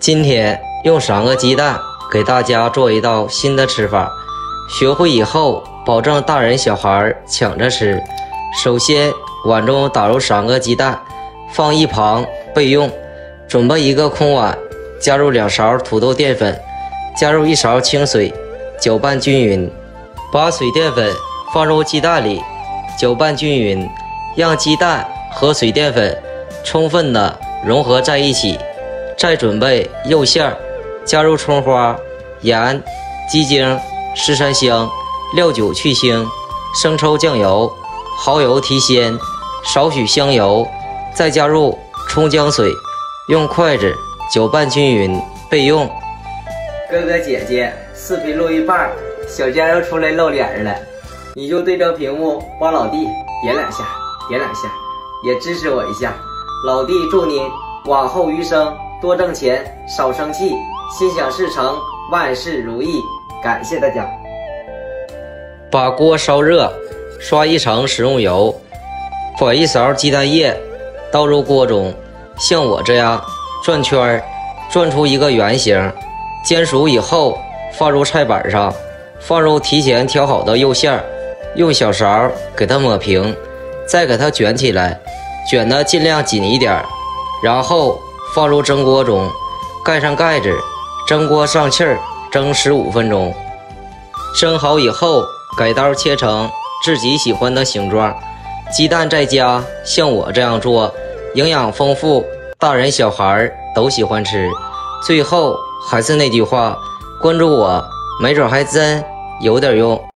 今天用3个鸡蛋给大家做一道新的吃法，学会以后保证大人小孩抢着吃。首先，碗中打入3个鸡蛋，放一旁备用。准备一个空碗，加入2勺土豆淀粉，加入1勺清水，搅拌均匀。把水淀粉放入鸡蛋里，搅拌均匀，让鸡蛋和水淀粉充分的融合在一起。再准备肉馅，加入葱花、盐、鸡精、十三香、料酒去腥、生抽酱油、蚝油提鲜，少许香油，再加入葱姜水，用筷子搅拌均匀，备用。 哥哥姐姐，视频录一半，小佳又出来露脸了，你就对着屏幕帮老弟点2下，点2下，也支持我一下。老弟祝您往后余生多挣钱，少生气，心想事成，万事如意。感谢大家。 把锅烧热，刷1层食用油，把1勺鸡蛋液倒入锅中，像我这样转圈，转出一个圆形。煎熟以后，放入菜板上，放入提前调好的肉馅，用小勺给它抹平，再给它卷起来，卷得尽量紧一点，然后放入蒸锅中，盖上盖子，蒸锅上气儿，蒸15分钟。蒸好以后，改刀切成自己喜欢的形状。鸡蛋在家像我这样做，营养丰富，大人小孩都喜欢吃。最后还是那句话，关注我，没准还真有点用。